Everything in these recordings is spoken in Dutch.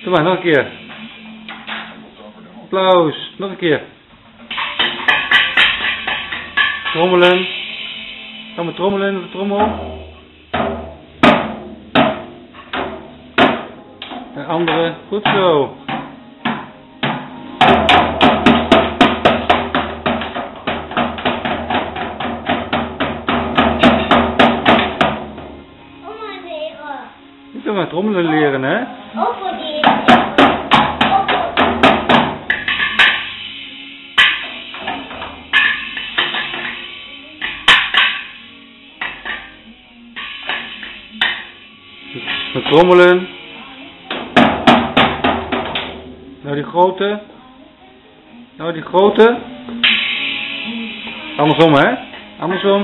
Doe maar, nog een keer. Applaus. Nog een keer. Trommelen. Ga maar trommelen op de trommel. En andere. Goed zo. Je kunt maar trommelen leren, hè? Met trommelen. Nou die grote. Nou die grote. Andersom, hè? Andersom.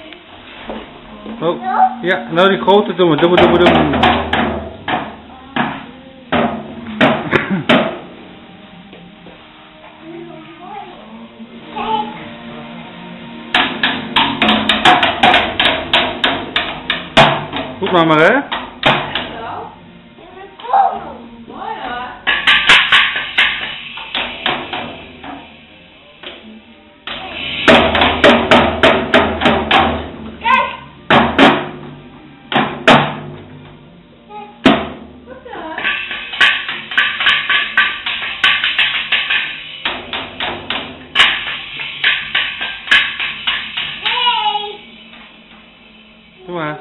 Oh, ja, nou die grote doen we. Doe maar. Goed maar, hè? Doe maar.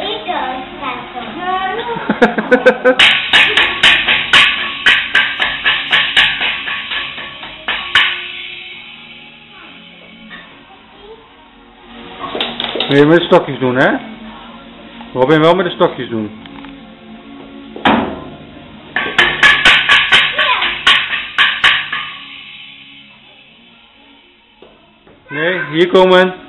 Moet je met de stokjes doen, hè? Robin, wel met de stokjes doen. Nee, hier komen.